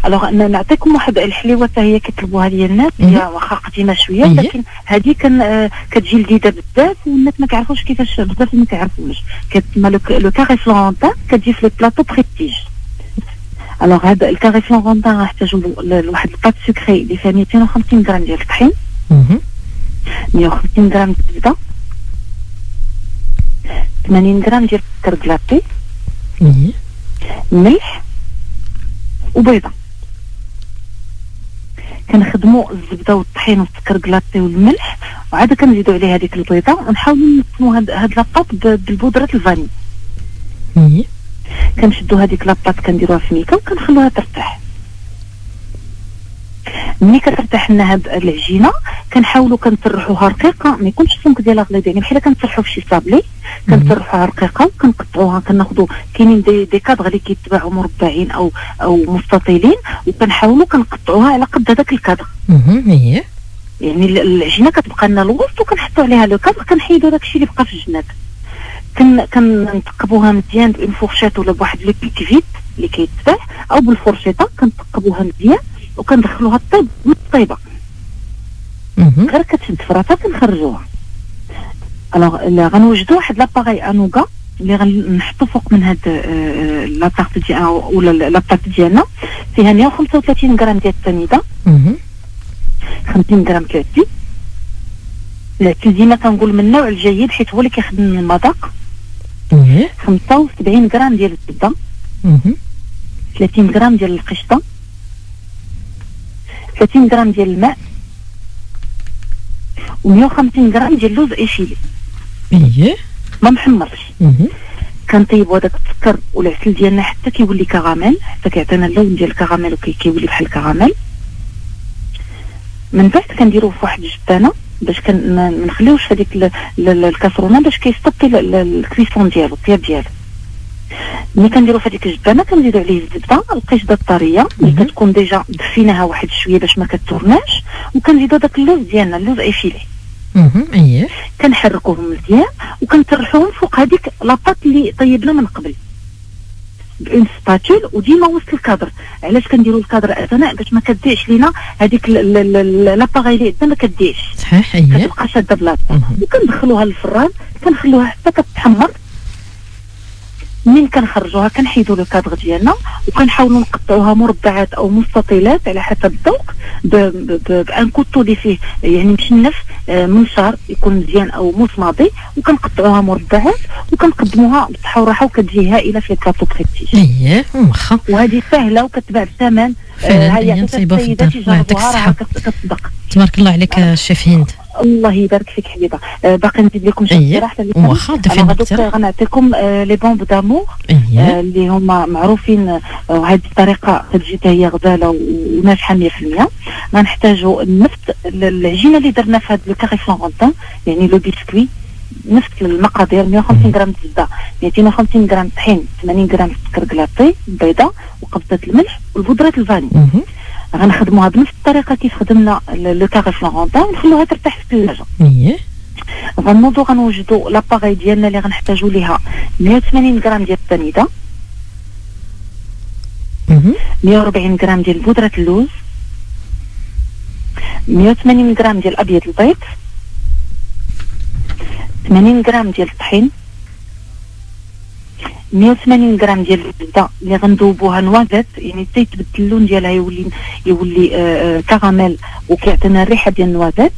الوغ نعطيكم واحد الحليوه حتى هي كيطلبوها ليا الناس، هي واخا قديمه شويه لكن هذه كتجي لذيذه بزاف والناس ما كيعرفوش كيفاش، بزاف ما كيعرفوش. كتسمى لو كاري فلورنتان، كتجي في لي بلاطو بريستيج. الوغ هذا الكاري فلورنتان غنحتاجو لواحد الباط سكري اللي فيها 250 غرام ديال الطحين، 150 غرام الزبده، 80 غرام ديال السكر كلاطي، ملح وبيضه. كنخدموا الزبده والطحين والسكر كلاطي والملح، وعاد كنزيدوا عليه هذيك البيضه ونحاولوا نسموا هاد لاباط بالبودره الفاني. كنشدوا هذيك لاباط كنديروها في ميكا وكنخلوها ترتاح. ملي كترتاح لنا هاد العجينه كنحاولوا كنسرحوها رقيقه، ما يكونش السمك ديالها غليظ، يعني بحال كنسرحوا في شي صابلي كنسرحوها رقيقه وكنقطعوها. كناخذوا كاينين دي كادغ اللي كيتباعوا مربعين او مستطيلين، وكنحاولوا كنقطعوها على قد هذاك الكادغ. يعني العجينه كتبقى لنا الوسط وكنحطوا عليها لو كادغ، كنحيدوا داك الشيء اللي بقى في الجناب. كنثقبوها مزيان بان فورشيط ولا بواحد لو بيكفيت اللي كيتباع او بالفورشيطه، كنثقبوها مزيان وكندخلوها الطيب بالطيبه. غير كتشد فراتها كنخرجوها. الوغ غنوجدوا واحد لاباغي انوغا اللي غنحطو فوق من هاد لاطارت ديال ولا لاباط ديالنا، فيها 135 غرام ديال السنيده، 50 غرام كلاطي. العسل ديما كنقول من النوع الجيد حيت هو اللي كيخدم المذاق. 75 غرام ديال الزبده، 30 غرام ديال القشطه، 30 غرام ديال الماء، و150 غرام ديال اللوز ايشيلي. ما محمرش. كنطيبوا هذاك السكر والعسل ديالنا حتى كيولي كراميل، حتى كيعطينا اللون ديال الكراميل وكيولي بحال الكراميل. من بعد كنديروه في واحد الجبانه باش ما نخليوش هذيك الكاسرونه باش كيستطي الكريسون ديالو، الطياب ديالو. ملي كنديرو في هذيك الجبانه كنزيدو عليه الزبده، القشطه الطريه اللي كتكون ديجا دفيناها واحد شويه باش ما كتورناش، وكنزيدو داك اللوز ديالنا، اللوز ايفيلي. كنحركوهم مزيان وكنطرحوهم فوق هذيك لاباط اللي طيبنا من قبل بون سباتول، وديما وسط الكادر. علاش كنديروا الكادر اثناء باش ما كتضيعش لينا هذيك لاباغي اللي عندنا، ما كتضيعش صحيح. كتبقى شاده بلاصتها. وكندخلوها للفران كنخلوها حتى كتحمر. منين كنخرجوها كنحيدوا لو كادغ ديالنا وكنحاولوا نقطعوها مربعات او مستطيلات على حسب الذوق، بان كوتو اللي فيه يعني مشنف، منشار يكون مزيان او مصماضي، وكنقطعوها مربعات وكنقدموها بالصحه والراحه، وكتجي هائله في البلاطو بريستيج. واخا. وهذه سهله وكتباع بثمن. هي السيدات يجربوها راه كتصدق. تبارك الله عليك الشيف هند. الله يبارك فيك حبيبه. باقي نزيد لكم شي اقتراح اللي غنعطيكم لي بومب دامور اللي هما معروفين، وهذه الطريقه كتجي هي غزاله وناجحه 100%. غنحتاجوا نفس العجينه اللي درنا في هذا لو كاري فلورنتان، يعني لو بيسكوي، نفس المقادير: 150 غرام زبده، 250 غرام طحين، 80 غرام سكر كلاطي، بيضه وقبضه الملح والبودره الفاني. غنخدموها بنفس الطريقه كيف خدمنا لو كاري فلورنتان، ونخلوها ترتاح في الثلاجه. غنوضو غنوجدوا لاباغي ديالنا اللي غنحتاجوا ليها 180 غرام ديال السنيده، 140 غرام ديال بودره اللوز، 180 غرام ديال ابيض البيض، 80 غرام ديال الطحين، 180 غرام ديال الزبده اللي غندوبوها نوازات، يعني حتى يتبدل اللون ديالها يولي كراميل وكيعطينا الريحه ديال النوازات.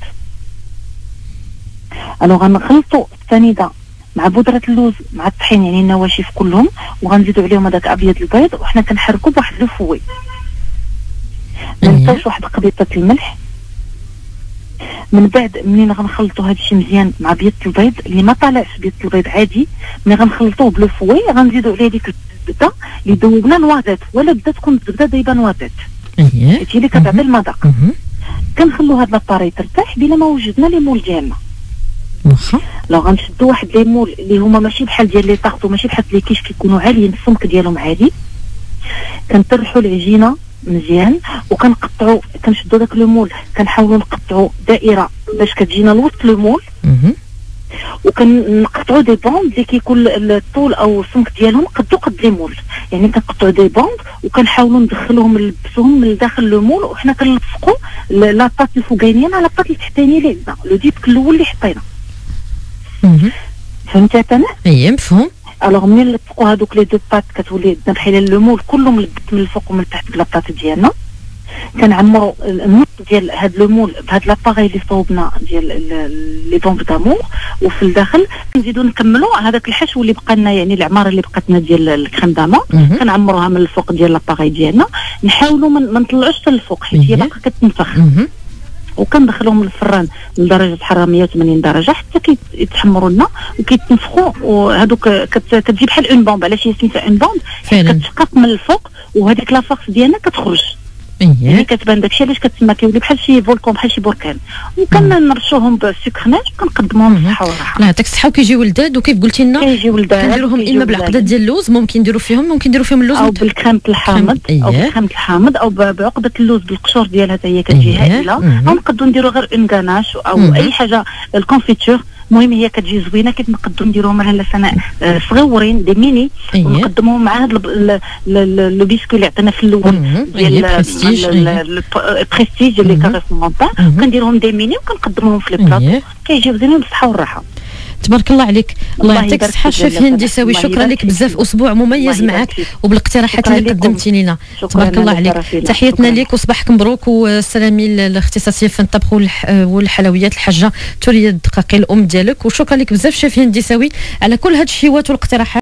غنخلطوا السنيده مع بودره اللوز مع الطحين، يعني النواشف كلهم، وغنزيدوا عليهم هذاك ابيض البيض، وحنا كنحركوا بواحد لو فوي. ما ننساوش واحد قبيطه الملح. من بعد منين غنخلطوا هذا الشيء مزيان مع بيض البيض اللي ما طالعش بيض البيض عادي، ملي غنخلطوه بلو فوي غنزيدوا عليه ديك الزبده اللي دوبنا نوازات، ولا بدا تكون الزبده دايبه نوازات، هي اللي كتعطي المذاق. كنخلوا هاد لاباري ترتاح بلا ما وجدنا لي مول ديالنا. واخا. لو غنشدوا واحد لي مول اللي هما ماشي بحال ديال لي طاغط وماشي بحال لي كيش كيكونوا عاليين، السمك ديالهم عالي، كنطرحوا العجينه مزيان وكنقطعوا، كنشدوا داك لو مول كنحاولوا نقطعوا دائره باش كتجينا لوسط لو مول، وكنقطعوا دي بوند اللي كيكون الطول او السمك ديالهم قد لي مول، يعني كنقطعوا دي بوند وكنحاولوا ندخلوهم نلبسوهم من داخل لو مول، وحنا كنلصقوا لاطاط الفوقانيه على لاطاط اللي تحتانيه اللي عندنا لو ديسك الاول اللي حطينا. فهمتي انا؟ اي مفهوم. الوغ ملي نلصقوا هذوك لي دو بات كتولي عندنا بحال لو مول كله ملبس من الفوق ومن تحت بلاطات ديالنا. كنعمروا النص ديال هاد لو مول بهاد لاباغي اللي صوبنا ديال لي بومب دامور، وفي الداخل نزيدو نكملوا هذاك الحشو اللي بقى لنا، يعني العماره اللي بقات لنا ديال الكريم داما كنعمروها من الفوق ديال لاباغي ديالنا، نحاولوا ما نطلعوش حتى للفوق حيت هي باقا كتنفخ. وكندخلوهم للفران لدرجه حراره 180 درجه حتى كيتحمروا لنا وكيتنفخوا، وهذوك كتجي بحال اون بومب. علاش هي سميتها اون بومب؟ كتشقق من الفوق وهذيك لا فورس ديالنا كتخرج، يعني كتبان داكشي علاش كتسمى كيولي بحال شي فولكون بحال شي بركان. وكنرشوهم بالسكرناج وكنقدموهم بالصحه والراحه. الله يعطيك الصحه. وكيجيو ولداد وكيف قلتي لنا كنديروهم اما بالعقده ديال اللوز، ممكن نديروا فيهم اللوز او بالكريم الحامض او بالكريم الحامض او بعقده اللوز بالقشور ديالها حتى هي كتجي هائله. او نقدروا نديروا غير اون غاناش او اي حاجه الكونفيتور، المهم هي كتجي زوينه. كنقدروا نديروهم على سناء صغيورين دي ميني ونقدموهم مع هذا لو بيسكوي اللي عطينا في الاول ديال البريستيج اللي كاريس مونطا، كنديرهم دي ميني وكنقدموهم في لي بلاط كيجيو زينين بالصحه والراحه. تبارك الله عليك. الله يعطيك الصحه الشيف هندي ساوي. شكرا لك بزاف، اسبوع مميز معك وبالاقتراحات اللي قدمتي لنا. تبارك الله عليك. تحياتنا لك وصباحك مبروك، والسلامي الاختصاصيه في الطبخ والحلويات الحاجه توريه الدقاقي الام ديالك. وشكرا لك بزاف شيف هندي ساوي على كل هاد الشيوات والاقتراحات.